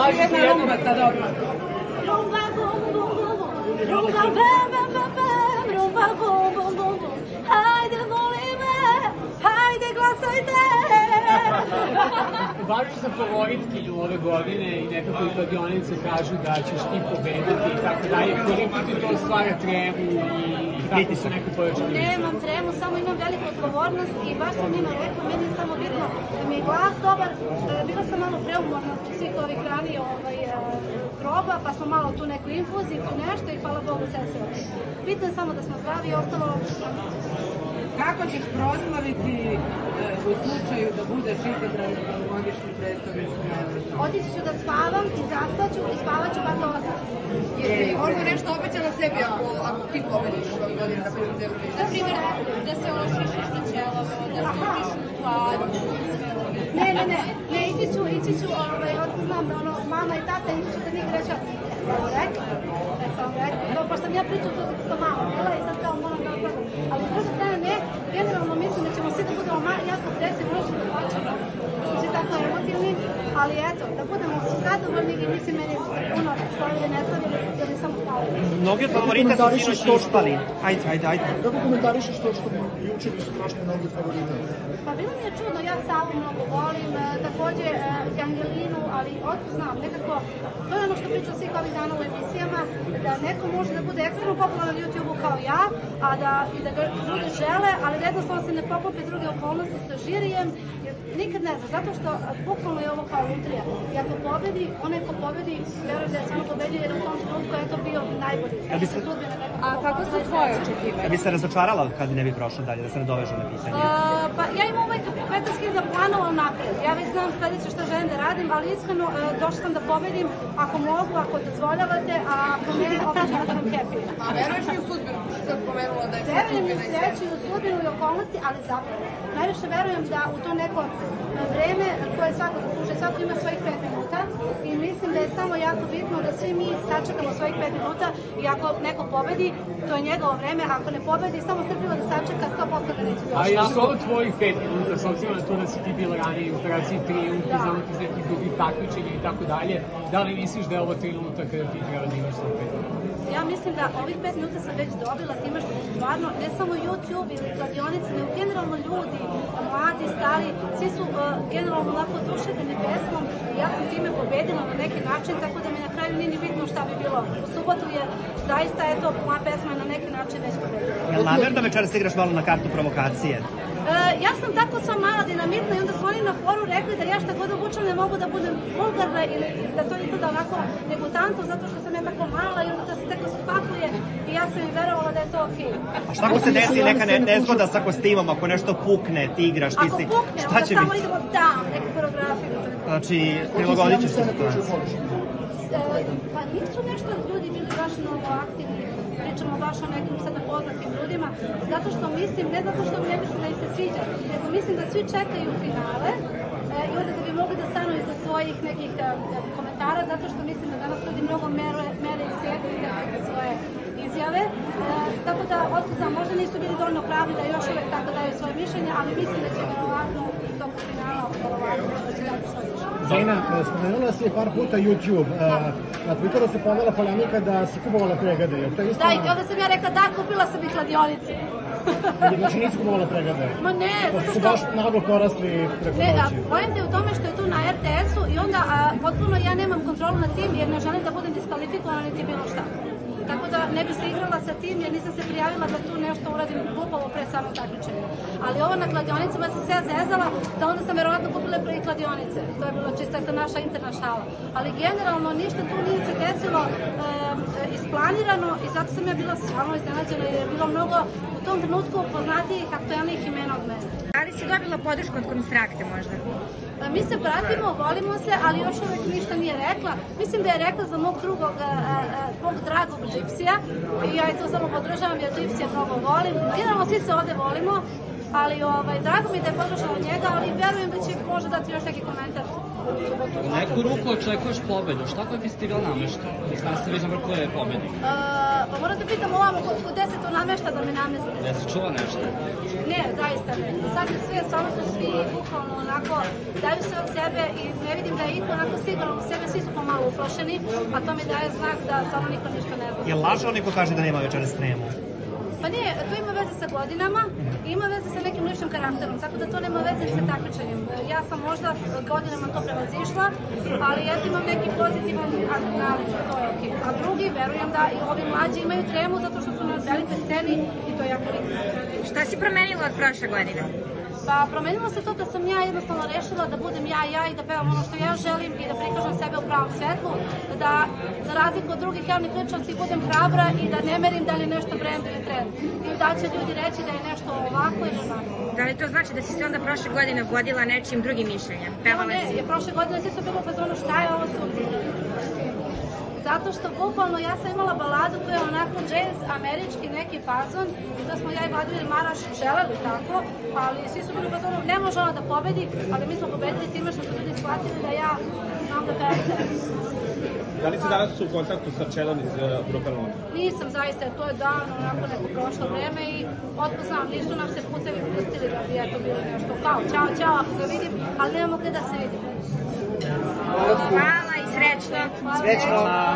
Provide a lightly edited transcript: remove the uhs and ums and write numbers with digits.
slažem se jednom. Rumba, sad dobro. Rumba, bum, bum, bum, bum. Rumba, bam, bam, bam, bam. Rumba, bum, bum, bum, bum. Hajde, voli me, hajde, glasajte. Baš sam favoritkinju ove godine i nekako i kladionice kažu da ćeš ti pobediti i tako dalje. Koliko ti to stvara tremu i kako se neko pojačali? Nemam tremu, samo imam veliku odgovornost i baš sam njima rekla, meni je samo bitno da mi je glas dobar. Bila sam malo preumorna zbog svih ovih ranije proba, pa smo malo tu neku infuziju, tu nešto i hvala Bogu sve se okej. Bitno je samo da smo zdravi i ostalo. Kako ćeš proslaviti u slučaju da budeš izabrana za ovogodišnju predstavnicu? Otići ću da spavam i zaspaću i spavat ću bar do 8. Jesi možda nešto obećala sebi ako ti pobediš ove godine da budeš Eurovision? Na primjer, da se ošišiš na ćelavo, da stupiš u tvaru. Ne, ići ću, znam da ono, mama i tata ići ću da njih reći, sam rekla, pošto mi ja pričam to sa mama, bila i sad kao moram da odpravim. Ali s druge strane ne, generalno mislim da ćemo svi da budemo jako srećni, možemo da hoćemo, svi tako emotivni, ali eto, da budemo zadovoljni i mislim meni se puno stavili ne stavili, jer mi samo stavili. Mnogi od favorita su sinoć ispali. Ajde. Kako komentarišeš to što juče nisu prošli mnogi favorita? Pa bilo mi je čudno, ja Savu mnogo volim, takođe Angelinu, ali znam, nekako, to je ono što pričam svih ovih dana u emisijama, da neko može da bude ekstremno popularan na YouTube-u kao ja, i da ga ljudi žele, ali da jednostavno se ne poklope druge okolnosti sa žirijem, jer nikad ne znam, zato što bukvalno je ovo kao lutrija. I ako pobedi, onaj ko pobedi, verujem da je samo pobedio jer u tom trenutku je to bio najbolji. A kako su tvoje očekivanje? Da bi se razočarala kad ne bi prošla dalje, da se ne dovežu na pitanje? Pa ja imam uvek 15.000 planova napred. Ja već znam sledeće što želim da radim, ali iskreno došla sam da pobedim ako mogu, ako dozvoljavate, a ako ne, opet ću da budem happy. A veruješ li u sudbinu? Sad spomenula da je Verujem u sreću, u sudbinu i okolnosti, ali zapravo. Najviše verujem da u to neko vreme koje svako zaslužuje, svako ima svojih 5 minuta i mislim da je samo jako bitno da svi mi sačekamo svojih 5 minuta i ako neko pobedi, to je njegovo vreme, ako ne pobedi, samo strpljivo da sačeka, 100% da neće doći. A ja su ovo tvojih 5 minuta, s obzirom na to da si ti bila ranije u operaciji Trijumf, znamo ti iz nekih drugih takmičenja i tako dalje, da li misliš da je ovo trenutak kada ti treba da imaš svoj 5 minuta? Ja mislim da ovih 5 minuta sam već dobila time što stvarno, ne samo YouTube ili kladionice, nego generalno ljudi, mladi, stari, svi su generalno onako oduševljeni pesmom i ja sam time pobedila na neki način, tako da mi na kraju nije ni bitno šta bi bilo. U subotu je zaista, eto, moja pesma je na neki način već pobedila. Je li namerno večeras igraš malo na kartu provokacije? Ja sam tako sva mala, dinamitna i onda su oni na foru rekli da ja šta god obučem ne mogu da budem vulgarna ili da to izgleda onako degutantno zato što sam ja tako mala i onda da se tako spakuje i ja sam im verovala da je to okej. A šta ako se desi neka nezgoda sa kostimom, ako nešto pukne, ti igraš, ti si... Ako pukne, onda samo idemo down, neku koreografiju. Znači, prilagodit će se situaciju. Pa nisu nešto ljudi bili baš mnogo aktivni, pričamo baš o nekim sada poznatim ljudima, zato što mislim, ne zato što ne mislim da im se sviđa, nego mislim da svi čekaju finale i onda da bi mogli da stanu iza svojih nekih komentara, zato što mislim da danas ljudi mnogo mere i sebe i neke svoje izjave, tako da otkuda možda nisu bili dovoljno pravi da još uvek tako daju svoje mišljenje, ali mislim da će verovatno u toku finala verovatno da će dati svoje mišljenje. Zena, spomenula si par puta YouTube. Na Twitteru se povela polemika da si kupovala pregade. Da, i onda sam ja rekla da, kupila sam i kladionice. Znači nisi kupovala pregade? Ma ne, zato što... su baš naglo porasli preko noći. Pojenta je u tome što je tu na RTS-u i onda potpuno ja nemam kontrolu nad tim jer ne želim da budem diskvalifikovana niti bilo šta. Tako da ne bi se igrala sa tim jer nisam se prijavila da tu nešto uradim glupavo pre samog takmičenja. Ali ovo na kladionicama sam se ja zezala da onda sam verovatno kupila pre i kladionice. To je bilo čisto naša interna šala. Ali generalno ništa tu nije se desilo isplanirano i zato sam ja bila stvarno iznenađena jer je bilo mnogo u tom trenutku poznatijih aktuelnih imena od mene. Da li si dobila podršku od Konstrakte možda? Mi se pratimo, volimo se, ali još uvek ništa nije rekla. Mislim da je rekla za mog dragog Gypsija i ja je to samo podržavam jer Gypsija mnogo volim. Generalno svi se ovde volimo, ali drago mi je da je podržala njega, ali verujem da će možda dati još neki komentar subotu. U neku ruku očekuješ pobedu. Šta koji festival namešta? Nastaviš na vrhu je pobedi. Pa moram da pitam ovamo, gde se to namešta da me nameste? Ja se čuva nešto? Ne, zaista ne. Sad je sve, stvarno su svi bukvalno onako, daju se od sebe i ne vidim da je iko onako siguran u sebe, svi su pomalo uplašeni, a to mi daje znak da stvarno niko ništa ne zna. Je lažao neko kaže da nema večeras tremu? Pa nije, to ima veze sa godinama i ima veze sa nekim ličnim karakterom, tako da to nema veze ni sa takmičenjem. Ja sam možda godinama to prevazišla, ali eto imam neki pozitivan nalik, to je okej. A drugi, verujem da i ovi mlađi imaju tremu zato što su na velikoj sceni i to je jako bitno. Šta si promenila od prošle godine? Pa promenilo se to da sam ja jednostavno rešila da budem ja i da pevam ono što ja želim i da prikažem sebe u pravom svetlu, da za razliku od drugih javnih ličnosti budem hrabra i da ne merim da li je nešto brend ili trend. I da će ljudi reći da je nešto ovako ili onako. Da li to znači da si se onda prošle godine vodila nečim drugim mišljenjem? Pevala si? Ne, prošle godine svi su bili u fazonu šta je ovo sunce. Zato što bukvalno ja sam imala baladu koja je onako jazz, američki neki fazon i da smo ja i Vladimir Maraš želeli tako, ali svi su bili u fazonu ne može ona da pobedi, ali mi smo pobedili time što su ljudi shvatili da ja znam da pevam sebe. Da li si danas u kontaktu sa Čelom iz grupe Luna? Nisam zaista, to je davno onako neko prošlo vreme i otko znam, nisu nam se putevi pustili da bi eto bilo nešto kao ćao, ako ga vidim, ali nemamo gde da se vidim. Hvala i srećno! Srećno!